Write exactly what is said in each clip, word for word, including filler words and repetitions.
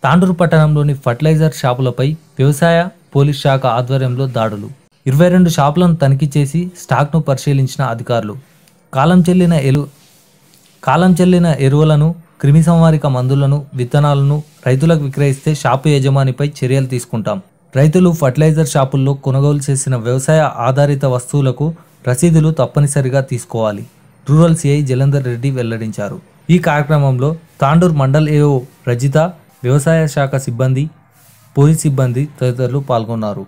తాండూరు పట్టణంలోని ఫర్టిలైజర్ షాపులపై వ్యవసాయ పోలీస్ శాఖ ఆధ్వర్యంలో దాడులు. ఇరవై రెండు షాపులను తనిఖీ చేసి స్టాక్ను పరిశీలించిన అధికారులు కాలం చెల్లిన ఎలు కాలం చెల్లిన ఎరువులను, క్రిమిసంహారక మందులను, విత్తనాలను రైతులకు విక్రయిస్తే షాపు యజమానిపై చర్యలు తీసుకుంటాం. రైతులు ఫర్టిలైజర్ షాపుల్లో కొనుగోలు చేసిన వ్యవసాయ ఆధారిత వస్తువులకు రసీదులు తప్పనిసరిగా తీసుకోవాలి. రూరల్ సిఐ జలంధర్ రెడ్డి వెల్లడించారు. ఈ కార్యక్రమంలో తాండూరు మండల్ ఏఓ రజిత, వ్యవసాయ శాఖ సిబ్బంది, పోలీస్ సిబ్బంది తదితరులు పాల్గొన్నారు.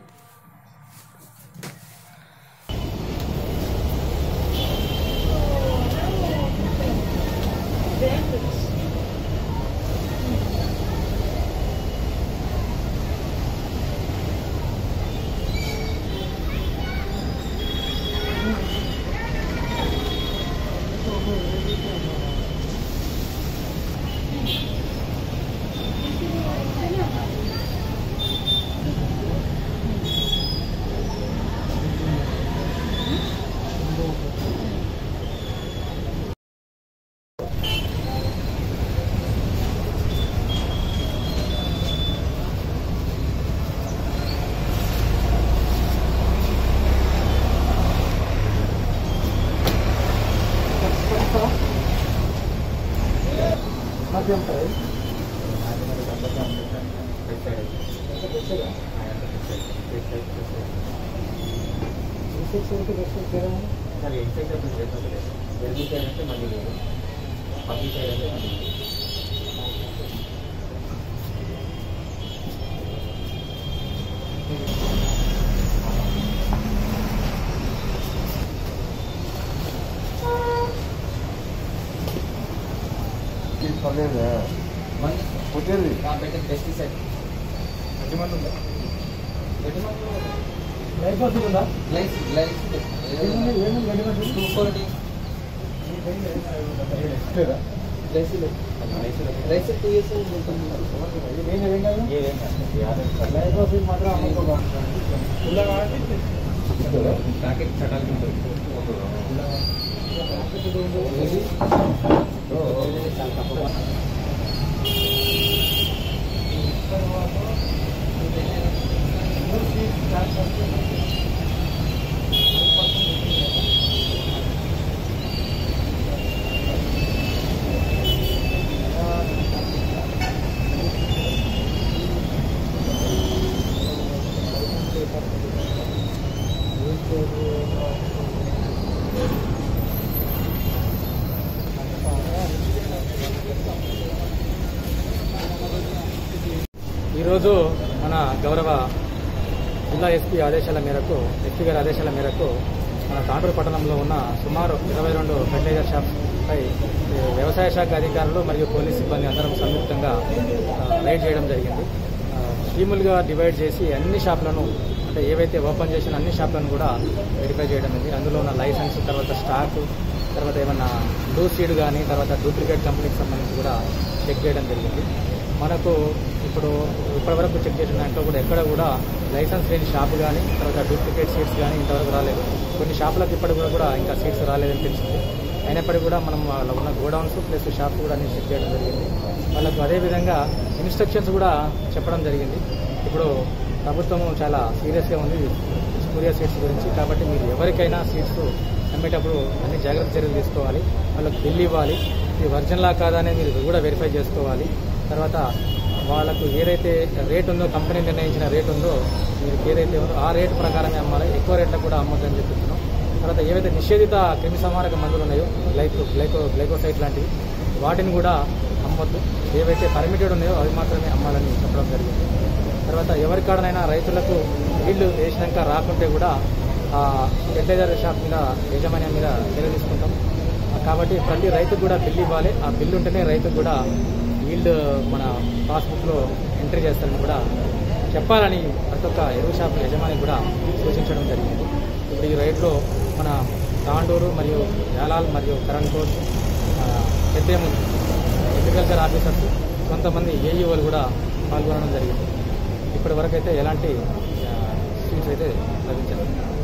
ఈరోజు మన గౌరవ జిల్లా ఎస్పీ ఆదేశాల మేరకు ఎస్పీ గారి ఆదేశాల మేరకు మన తాండూరు పట్టణంలో ఉన్న సుమారు ఇరవై రెండు ఫర్టిలైజర్ షాప్పై వ్యవసాయ శాఖ అధికారులు మరియు పోలీస్ సిబ్బంది అందరం సంయుక్తంగా రైడ్ చేయడం జరిగింది. టీములుగా డివైడ్ చేసి అన్ని షాపులను, అంటే ఏవైతే ఓపెన్ చేసిన అన్ని షాపులను కూడా వెరిఫై చేయడం జరిగింది. అందులో ఉన్న లైసెన్స్, తర్వాత స్టాక్, తర్వాత ఏమన్నా లూజ్ సీడ్ కానీ, తర్వాత డూప్లికేట్ కంపెనీకి సంబంధించి కూడా చెక్ చేయడం జరిగింది. మనకు ఇప్పుడు ఇప్పటివరకు చెక్ చేసిన దాంట్లో కూడా ఎక్కడ కూడా లైసెన్స్ లేని షాపు కానీ, తర్వాత డూప్లికేట్ సీడ్స్ కానీ ఇంతవరకు రాలేదు. కొన్ని షాపులకు ఇప్పటికి కూడా ఇంకా సీడ్స్ రాలేదని తెలిసింది. అయినప్పటికీ కూడా మనం వాళ్ళ ఉన్న గోడౌన్స్ ప్లస్ షాప్స్ కూడా అన్ని చెక్ చేయడం జరిగింది. వాళ్ళకు అదేవిధంగా ఇన్స్ట్రక్షన్స్ కూడా చెప్పడం జరిగింది. ఇప్పుడు ప్రభుత్వం చాలా సీరియస్గా ఉంది స్కూరియా సీడ్స్ గురించి. కాబట్టి మీరు ఎవరికైనా సీడ్స్ అమ్మేటప్పుడు అన్ని జాగ్రత్త చర్యలు తీసుకోవాలి. వాళ్ళకు బిల్ ఇవ్వాలి. ఇది ఒరిజినలా కాదా అనేది మీరు కూడా వెరిఫై చేసుకోవాలి. తర్వాత వాళ్ళకు ఏదైతే రేట్ ఉందో, కంపెనీ నిర్ణయించిన రేట్ ఉందో, మీరు ఏదైతే ఉందో ఆ రేటు ప్రకారమే అమ్మాలి. ఎక్కువ రేట్లకు కూడా అమ్మొద్దని చెప్తున్నాం. తర్వాత ఏవైతే నిషేధిత క్రిమి సంహారక మందులు ఉన్నాయో, గ్లైకో గ్లైకో గ్లైకోసైట్ లాంటివి, వాటిని కూడా అమ్మొద్దు. ఏవైతే పర్మిటెడ్ ఉన్నాయో అవి మాత్రమే అమ్మాలని చెప్పడం జరిగింది. తర్వాత ఎవరికాడనైనా రైతులకు నీళ్లు వేసినాక రాకుంటే కూడా ఆ ఫెర్టిలైజర్ షాప్ మీద, యజమాన్యం మీద చర్య తీసుకుంటాం. కాబట్టి ప్రతి రైతుకు కూడా బిల్లు ఇవ్వాలి. ఆ బిల్లు ఉంటేనే రైతుకు కూడా ఈల్డ్ మన పాస్బుక్లో ఎంట్రీ చేస్తారని కూడా చెప్పాలని ప్రతి ఒక్క ఎరువు షాప్ యజమాని కూడా సూచించడం జరిగింది. ఇప్పుడు ఈ రైడ్లో మన తాండూరు మరియు జాలాల్ మరియు కరణ్కోట్, పెద్దేము అగ్రికల్చర్ ఆఫీసర్స్, కొంతమంది ఏఈఓలు కూడా పాల్గొనడం జరిగింది. ఇప్పటి వరకు అయితే ఎలాంటి సీట్స్ అయితే లభించారు.